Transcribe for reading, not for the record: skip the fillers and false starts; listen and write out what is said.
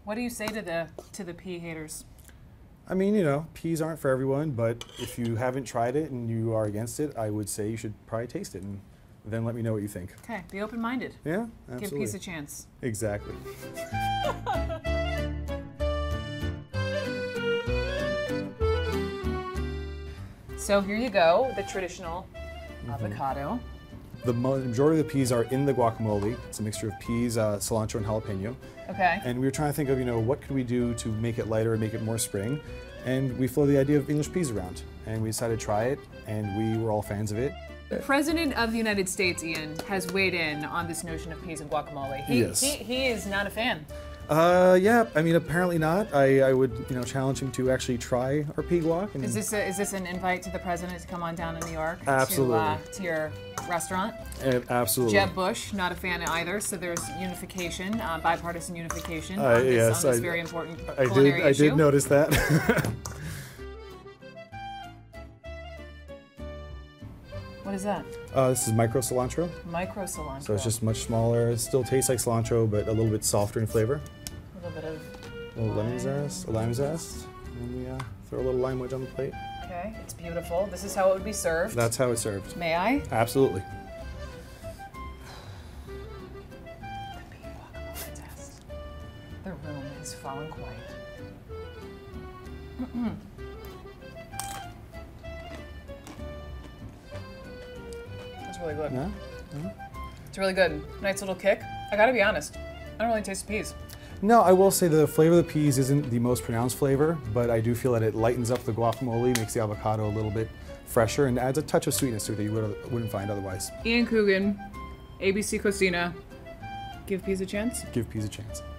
What do you say to the pea haters? I mean, you know, peas aren't for everyone, but if you haven't tried it and you are against it, I would say you should probably taste it and then let me know what you think. Okay, be open-minded. Yeah, absolutely. Give peas a chance. Exactly. So here you go, the traditional avocado. The majority of the peas are in the guacamole. It's a mixture of peas, cilantro, and jalapeno. Okay. And we were trying to think of, you know, what could we do to make it lighter and make it more spring? And we floated the idea of English peas around. And we decided to try it, and we were all fans of it. The President of the United States, Ian, has weighed in on this notion of peas and guacamole. He is not a fan. Yeah, I mean, apparently not. I would, you know, challenge him to actually try our pea guac. And Is this an invite to the President to come on down to New York? Absolutely. To your restaurant? Absolutely. Jeb Bush, not a fan either, so there's unification, bipartisan unification yes, on this very important culinary issue. I did notice that. What is that? This is micro cilantro. Micro cilantro. So it's just much smaller. It still tastes like cilantro, but a little bit softer in flavor. A little bit of lime zest. And we throw a little lime wedge on the plate. Okay, it's beautiful. This is how it would be served. That's how it's served. May I? Absolutely. The room has fallen quiet. That's really good. Yeah? It's really good. Nice little kick. I gotta be honest, I don't really taste the peas. No, I will say the flavor of the peas isn't the most pronounced flavor, but I do feel that it lightens up the guacamole, makes the avocado a little bit fresher, and adds a touch of sweetness to it that you wouldn't find otherwise. Ian Coogan, ABC Cocina. Give peas a chance? Give peas a chance.